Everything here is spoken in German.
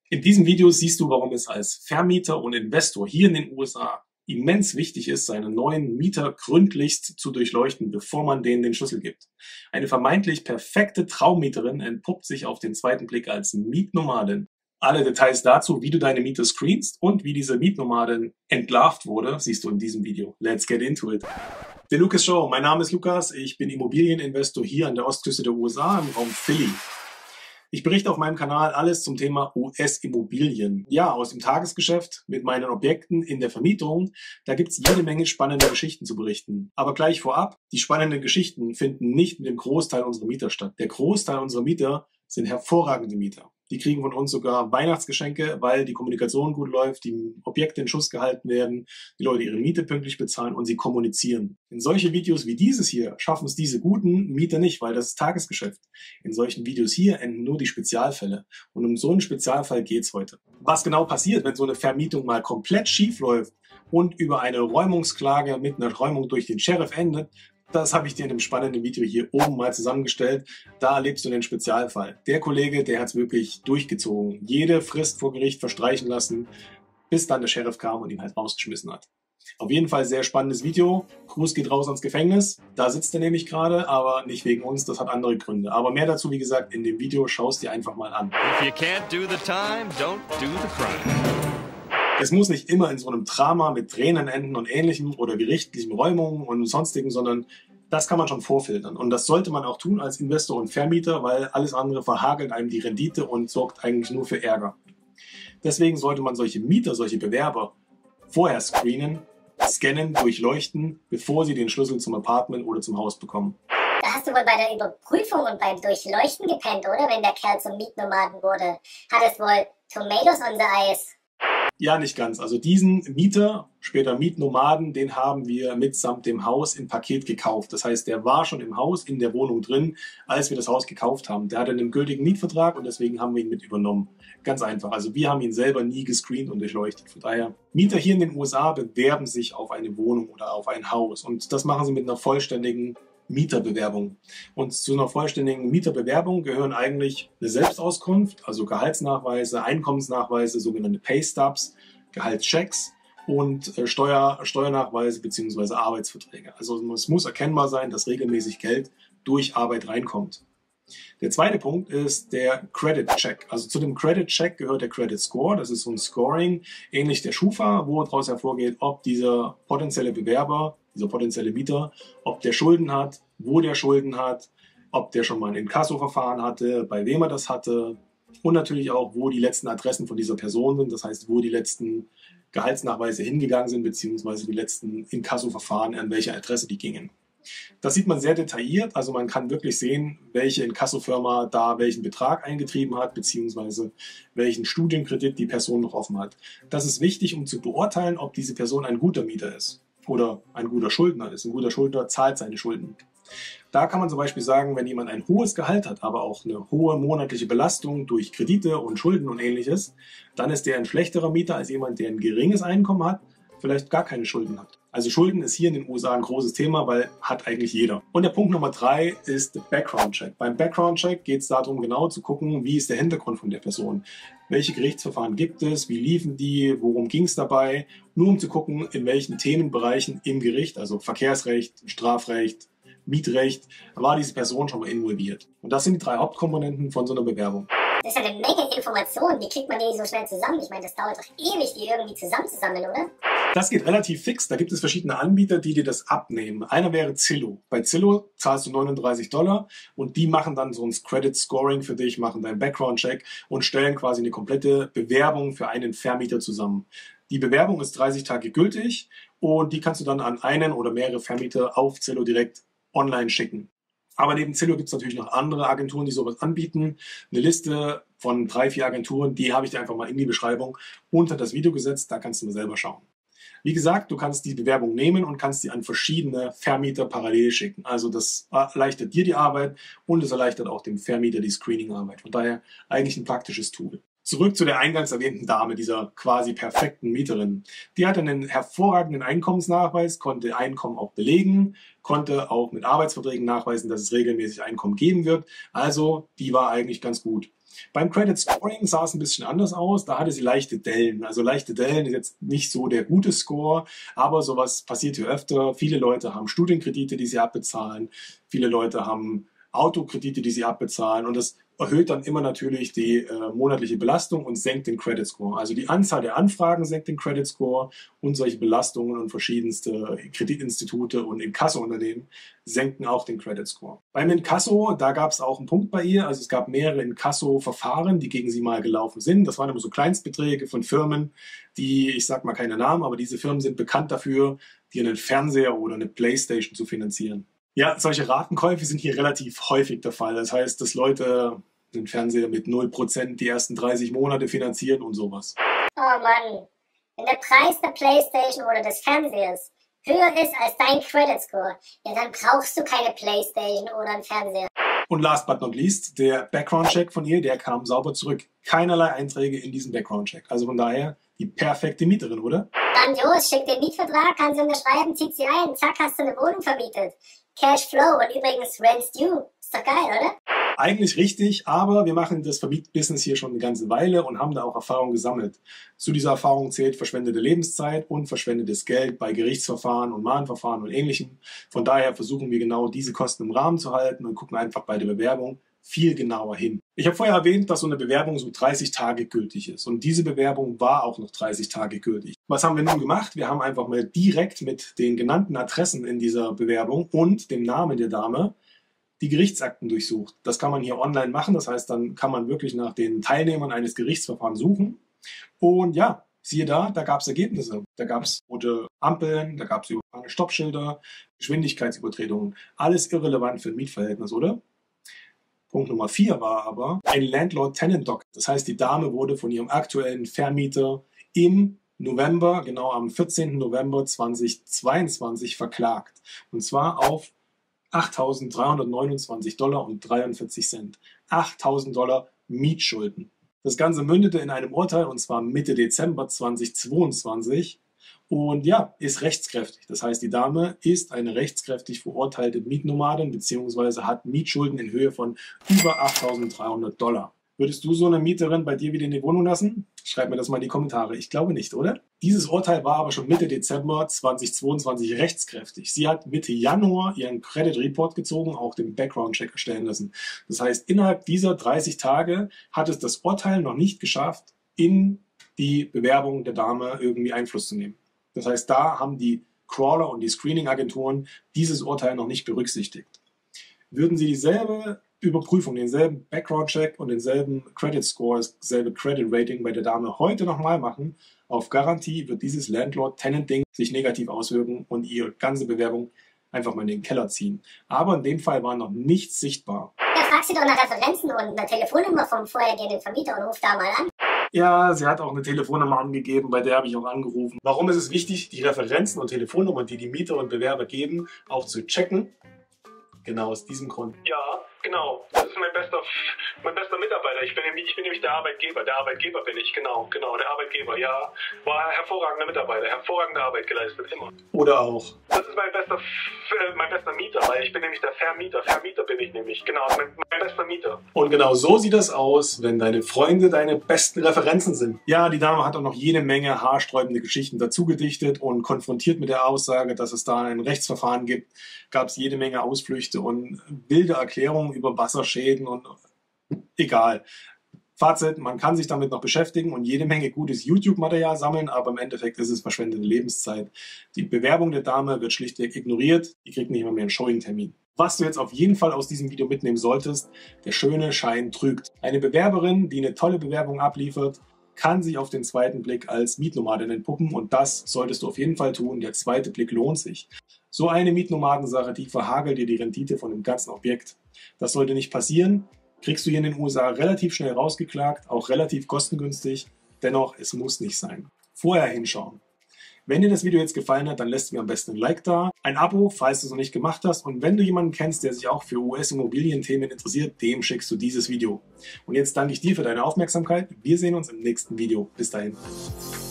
In diesem Video siehst du, warum es als Vermieter und Investor hier in den USA immens wichtig ist, seine neuen Mieter gründlichst zu durchleuchten, bevor man denen den Schlüssel gibt. Eine vermeintlich perfekte Traummieterin entpuppt sich auf den zweiten Blick als Mietnomadin. Alle Details dazu, wie du deine Mieter screenst und wie diese Mietnomadin entlarvt wurde, siehst du in diesem Video. Let's get into it. The Lucas Show. Mein Name ist Lukas. Ich bin Immobilieninvestor hier an der Ostküste der USA im Raum Philly. Ich berichte auf meinem Kanal alles zum Thema US-Immobilien. Ja, aus dem Tagesgeschäft mit meinen Objekten in der Vermietung, da gibt's jede Menge spannende Geschichten zu berichten. Aber gleich vorab, die spannenden Geschichten finden nicht mit dem Großteil unserer Mieter statt. Der Großteil unserer Mieter sind hervorragende Mieter. Die kriegen von uns sogar Weihnachtsgeschenke, weil die Kommunikation gut läuft, die Objekte in Schuss gehalten werden, die Leute ihre Miete pünktlich bezahlen und sie kommunizieren. In solche Videos wie dieses hier schaffen es diese guten Mieter nicht, weil das ist Tagesgeschäft. In solchen Videos hier enden nur die Spezialfälle. Und um so einen Spezialfall geht's heute. Was genau passiert, wenn so eine Vermietung mal komplett schief läuft und über eine Räumungsklage mit einer Räumung durch den Sheriff endet, das habe ich dir in einem spannenden Video hier oben mal zusammengestellt. Da erlebst du den Spezialfall. Der Kollege, der hat es wirklich durchgezogen. Jede Frist vor Gericht verstreichen lassen, bis dann der Sheriff kam und ihn halt rausgeschmissen hat. Auf jeden Fall sehr spannendes Video. Gruß geht raus ans Gefängnis. Da sitzt er nämlich gerade, aber nicht wegen uns. Das hat andere Gründe. Aber mehr dazu, wie gesagt, in dem Video. Schau es dir einfach mal an. If you can't do the time, don't do the crime. Es muss nicht immer in so einem Drama mit Tränen enden und Ähnlichem oder gerichtlichen Räumungen und sonstigen, sondern das kann man schon vorfiltern. Und das sollte man auch tun als Investor und Vermieter, weil alles andere verhagelt einem die Rendite und sorgt eigentlich nur für Ärger. Deswegen sollte man solche Mieter, solche Bewerber vorher screenen, scannen, durchleuchten, bevor sie den Schlüssel zum Apartment oder zum Haus bekommen. Da hast du wohl bei der Überprüfung und beim Durchleuchten gepennt, oder? Wenn der Kerl zum Mietnomaden wurde. Hat es wohl Tomatoes on the Eis? Ja, nicht ganz. Also diesen Mieter, später Mietnomaden, den haben wir mitsamt dem Haus im Paket gekauft. Das heißt, der war schon im Haus, in der Wohnung drin, als wir das Haus gekauft haben. Der hatte einen gültigen Mietvertrag und deswegen haben wir ihn mit übernommen. Ganz einfach. Also wir haben ihn selber nie gescreent und durchleuchtet. Von daher, Mieter hier in den USA bewerben sich auf eine Wohnung oder auf ein Haus. Und das machen sie mit einer vollständigen Mieterbewerbung. Und zu einer vollständigen Mieterbewerbung gehören eigentlich eine Selbstauskunft, also Gehaltsnachweise, Einkommensnachweise, sogenannte Paystubs, Gehaltschecks und Steuernachweise bzw. Arbeitsverträge. Also es muss erkennbar sein, dass regelmäßig Geld durch Arbeit reinkommt. Der zweite Punkt ist der Credit Check. Also zu dem Credit Check gehört der Credit Score. Das ist so ein Scoring, ähnlich der Schufa, wo daraus hervorgeht, ob dieser potenzielle Bewerber, dieser potenzielle Mieter, ob der Schulden hat, wo der Schulden hat, ob der schon mal ein Inkasso-Verfahren hatte, bei wem er das hatte und natürlich auch, wo die letzten Adressen von dieser Person sind. Das heißt, wo die letzten Gehaltsnachweise hingegangen sind, beziehungsweise die letzten Inkasso-Verfahren, an welche Adresse die gingen. Das sieht man sehr detailliert, also man kann wirklich sehen, welche Inkassofirma da welchen Betrag eingetrieben hat, beziehungsweise welchen Studienkredit die Person noch offen hat. Das ist wichtig, um zu beurteilen, ob diese Person ein guter Mieter ist oder ein guter Schuldner ist. Ein guter Schuldner zahlt seine Schulden. Da kann man zum Beispiel sagen, wenn jemand ein hohes Gehalt hat, aber auch eine hohe monatliche Belastung durch Kredite und Schulden und Ähnliches, dann ist der ein schlechterer Mieter als jemand, der ein geringes Einkommen hat, vielleicht gar keine Schulden hat. Also Schulden ist hier in den USA ein großes Thema, weil hat eigentlich jeder. Und der Punkt Nummer 3 ist der Background Check. Beim Background Check geht es darum, genau zu gucken, wie ist der Hintergrund von der Person. Welche Gerichtsverfahren gibt es, wie liefen die, worum ging es dabei, nur um zu gucken, in welchen Themenbereichen im Gericht, also Verkehrsrecht, Strafrecht, Mietrecht, war diese Person schon mal involviert. Und das sind die 3 Hauptkomponenten von so einer Bewerbung. Das ist ja eine Menge Informationen. Wie kriegt man die so schnell zusammen? Ich meine, das dauert doch ewig, die irgendwie zusammenzusammeln, oder? Das geht relativ fix. Da gibt es verschiedene Anbieter, die dir das abnehmen. Einer wäre Zillow. Bei Zillow zahlst du $39 und die machen dann so ein Credit Scoring für dich, machen deinen Background Check und stellen quasi eine komplette Bewerbung für einen Vermieter zusammen. Die Bewerbung ist 30 Tage gültig und die kannst du dann an einen oder mehrere Vermieter auf Zillow direkt online schicken. Aber neben Zillow gibt es natürlich noch andere Agenturen, die sowas anbieten. Eine Liste von 3, 4 Agenturen, die habe ich dir einfach mal in die Beschreibung unter das Video gesetzt. Da kannst du mal selber schauen. Wie gesagt, du kannst die Bewerbung nehmen und kannst sie an verschiedene Vermieter parallel schicken. Also das erleichtert dir die Arbeit und es erleichtert auch dem Vermieter die Screening-Arbeit. Von daher eigentlich ein praktisches Tool. Zurück zu der eingangs erwähnten Dame, dieser quasi perfekten Mieterin. Die hatte einen hervorragenden Einkommensnachweis, konnte Einkommen auch belegen, konnte auch mit Arbeitsverträgen nachweisen, dass es regelmäßig Einkommen geben wird. Also die war eigentlich ganz gut. Beim Credit Scoring sah es ein bisschen anders aus. Da hatte sie leichte Dellen. Also leichte Dellen ist jetzt nicht so der gute Score, aber sowas passiert hier öfter. Viele Leute haben Studienkredite, die sie abbezahlen. Viele Leute haben Autokredite, die sie abbezahlen. Und das erhöht dann immer natürlich die monatliche Belastung und senkt den Credit Score. Also die Anzahl der Anfragen senkt den Credit Score und solche Belastungen und verschiedenste Kreditinstitute und Inkasso-Unternehmen senken auch den Credit Score. Beim Inkasso, da gab es auch einen Punkt bei ihr. Also es gab mehrere Inkasso-Verfahren, die gegen sie mal gelaufen sind. Das waren immer so Kleinstbeträge von Firmen, die, ich sag mal keine Namen, aber diese Firmen sind bekannt dafür, dir einen Fernseher oder eine Playstation zu finanzieren. Ja, solche Ratenkäufe sind hier relativ häufig der Fall. Das heißt, dass Leute den Fernseher mit 0% die ersten 30 Monate finanzieren und sowas. Oh Mann, wenn der Preis der Playstation oder des Fernsehers höher ist als dein Credit Score, ja dann brauchst du keine Playstation oder einen Fernseher. Und last but not least, der Background-Check von ihr, der kam sauber zurück. Keinerlei Einträge in diesem Background-Check. Also von daher die perfekte Mieterin, oder? Grandios, schick den Mietvertrag, kann sie unterschreiben, zieht sie ein, zack, hast du eine Wohnung vermietet. Cashflow und übrigens Rent's due. Ist doch geil, oder? Eigentlich richtig, aber wir machen das Vermietbusiness hier schon eine ganze Weile und haben da auch Erfahrung gesammelt. Zu dieser Erfahrung zählt verschwendete Lebenszeit und verschwendetes Geld bei Gerichtsverfahren und Mahnverfahren und Ähnlichem. Von daher versuchen wir genau diese Kosten im Rahmen zu halten und gucken einfach bei der Bewerbung viel genauer hin. Ich habe vorher erwähnt, dass so eine Bewerbung so 30 Tage gültig ist. Und diese Bewerbung war auch noch 30 Tage gültig. Was haben wir nun gemacht? Wir haben einfach mal direkt mit den genannten Adressen in dieser Bewerbung und dem Namen der Dame die Gerichtsakten durchsucht. Das kann man hier online machen. Das heißt, dann kann man wirklich nach den Teilnehmern eines Gerichtsverfahrens suchen. Und ja, siehe da gab es Ergebnisse. Da gab es rote Ampeln, da gab es überfahrene Stoppschilder, Geschwindigkeitsübertretungen. Alles irrelevant für ein Mietverhältnis, oder? Punkt Nummer 4 war aber ein Landlord-Tenant-Doc. Das heißt, die Dame wurde von ihrem aktuellen Vermieter im November, genau am 14. November 2022 verklagt. Und zwar auf $8.329,43. $8.000 Mietschulden. Das Ganze mündete in einem Urteil und zwar Mitte Dezember 2022. Und ja, ist rechtskräftig. Das heißt, die Dame ist eine rechtskräftig verurteilte Mietnomadin bzw. hat Mietschulden in Höhe von über $8.300. Würdest du so eine Mieterin bei dir wieder in die Wohnung lassen? Schreib mir das mal in die Kommentare. Ich glaube nicht, oder? Dieses Urteil war aber schon Mitte Dezember 2022 rechtskräftig. Sie hat Mitte Januar ihren Credit Report gezogen, auch den Background-Check erstellen lassen. Das heißt, innerhalb dieser 30 Tage hat es das Urteil noch nicht geschafft, in die Bewerbung der Dame irgendwie Einfluss zu nehmen. Das heißt, da haben die Crawler und die Screening-Agenturen dieses Urteil noch nicht berücksichtigt. Würden sie dieselbe Überprüfung, denselben Background-Check und denselben Credit Score, dasselbe Credit Rating bei der Dame heute nochmal machen, auf Garantie wird dieses Landlord-Tenant-Ding sich negativ auswirken und ihre ganze Bewerbung einfach mal in den Keller ziehen. Aber in dem Fall war noch nichts sichtbar. Ja, fragst du doch nach Referenzen und einer Telefonnummer vom vorhergehenden Vermieter und ruf da mal an. Ja, sie hat auch eine Telefonnummer angegeben, bei der habe ich auch angerufen. Warum ist es wichtig, die Referenzen und Telefonnummern, die die Mieter und Bewerber geben, auch zu checken? Genau aus diesem Grund. Ja, genau. Das ist mein bester Mitarbeiter. Ich bin nämlich der Arbeitgeber. Der Arbeitgeber bin ich, genau. Der Arbeitgeber, ja. War hervorragender Mitarbeiter, hervorragende Arbeit geleistet, immer. Oder auch. Das ist mein bester Mieter, weil ich bin nämlich der Vermieter. Vermieter bin ich nämlich, genau. Mein bester Mieter. Und genau so sieht das aus, wenn deine Freunde deine besten Referenzen sind. Ja, die Dame hat auch noch jede Menge haarsträubende Geschichten dazu gedichtet und konfrontiert mit der Aussage, dass es da ein Rechtsverfahren gibt, gab es jede Menge Ausflüchte und wilde Erklärungen über Wasserschäden und egal. Fazit, man kann sich damit noch beschäftigen und jede Menge gutes YouTube-Material sammeln, aber im Endeffekt ist es verschwendete Lebenszeit. Die Bewerbung der Dame wird schlichtweg ignoriert, die kriegt nicht mal mehr einen Showing-Termin. Was du jetzt auf jeden Fall aus diesem Video mitnehmen solltest, der schöne Schein trügt. Eine Bewerberin, die eine tolle Bewerbung abliefert, kann sich auf den zweiten Blick als Mietnomadin entpuppen und das solltest du auf jeden Fall tun. Der zweite Blick lohnt sich. So eine Mietnomadensache, die verhagelt dir die Rendite von dem ganzen Objekt. Das sollte nicht passieren. Kriegst du hier in den USA relativ schnell rausgeklagt, auch relativ kostengünstig. Dennoch, es muss nicht sein. Vorher hinschauen. Wenn dir das Video jetzt gefallen hat, dann lässt mir am besten ein Like da, ein Abo, falls du es noch nicht gemacht hast. Und wenn du jemanden kennst, der sich auch für US-Immobilienthemen interessiert, dem schickst du dieses Video. Und jetzt danke ich dir für deine Aufmerksamkeit. Wir sehen uns im nächsten Video. Bis dahin.